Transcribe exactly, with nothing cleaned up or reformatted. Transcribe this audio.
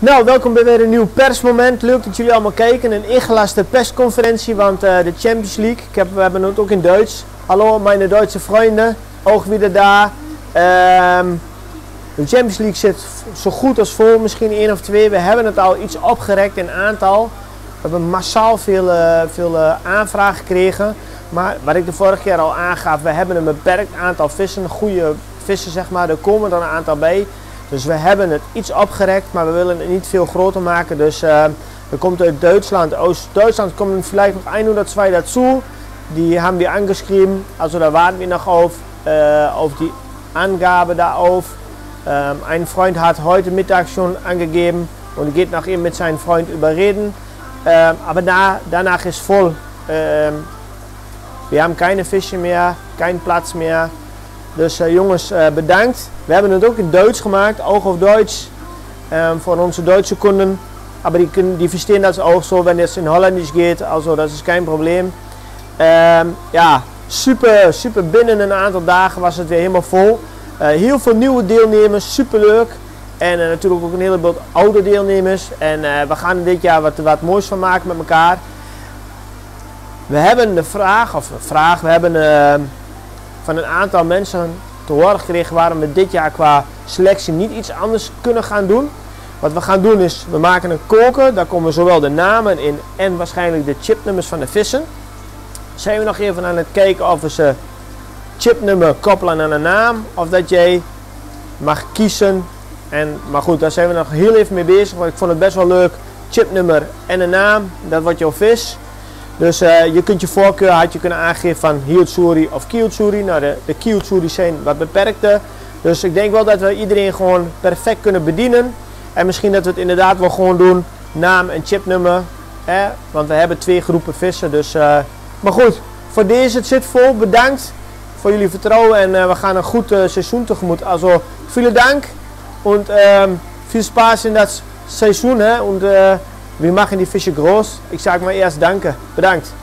Nou, welkom bij weer een nieuw persmoment. Leuk dat jullie allemaal kijken. Een ingelaste persconferentie, want uh, de Champions League, ik heb, we hebben het ook in Duits. Hallo, mijn Duitse vrienden, ook weer daar. Um, de Champions League zit zo goed als vol, misschien één of twee. We hebben het al iets opgerekt in aantal. We hebben massaal veel, uh, veel uh, aanvragen gekregen. Maar wat ik de vorige keer al aangaf, we hebben een beperkt aantal vissen, goede vissen zeg maar, er komen er een aantal bij. Dus we hebben het iets opgerekt, maar we willen het niet veel groter maken. Dus uh, er komt uit Duitsland, Oost-Duitsland komt vielleicht nog honderdtwee dazu. Die haben wir angeschrieben, also da warten wir noch auf, äh, auf die Angabe da auf. Ähm, ein Freund hat heute Mittag schon angegeben und geht nach ihm mit seinem Freund überreden. Ähm, aber da, danach ist voll. Ähm, wir haben keine Fische mehr, keinen Platz mehr. Dus uh, jongens, uh, bedankt. We hebben het ook in Duits gemaakt, ook op Duits, um, voor onze Duitse Kunden. Aber die, können, die verstehen das auch so, wenn es in Holländisch geht, also das ist kein Probleem. Um, ja, super, super. Binnen een aantal dagen was het weer helemaal vol. Uh, heel veel nieuwe deelnemers, super leuk. En uh, natuurlijk ook een heleboel oude deelnemers. En uh, we gaan er dit jaar wat, wat moois van maken met elkaar. We hebben de vraag, of vraag, we hebben uh, van een aantal mensen te horen gekregen waarom we dit jaar qua selectie niet iets anders kunnen gaan doen. Wat we gaan doen is, we maken een koker, daar komen zowel de namen in en waarschijnlijk de chipnummers van de vissen. Zijn we nog even aan het kijken of we ze chipnummer koppelen aan een naam, of dat jij mag kiezen. En, maar goed, daar zijn we nog heel even mee bezig, want ik vond het best wel leuk. Chipnummer en een naam, dat wordt jouw vis. Dus uh, je kunt je voorkeur had je kunnen aangeven van Hiyotsuri of Kiyotsuri. Nou, de, de Kiyotsuri zijn wat beperkte. Dus ik denk wel dat we iedereen gewoon perfect kunnen bedienen. En misschien dat we het inderdaad wel gewoon doen, naam en chipnummer. Hè? Want we hebben twee groepen vissen. Dus, uh, maar goed, voor deze het zit vol. Bedankt voor jullie vertrouwen en uh, we gaan een goed uh, seizoen tegemoet. Also, vielen Dank und um, viel Spaß in das Seizoen. Hè? Und, uh, wir machen die Fische groß. Ich sage mal erst danke. Bedankt.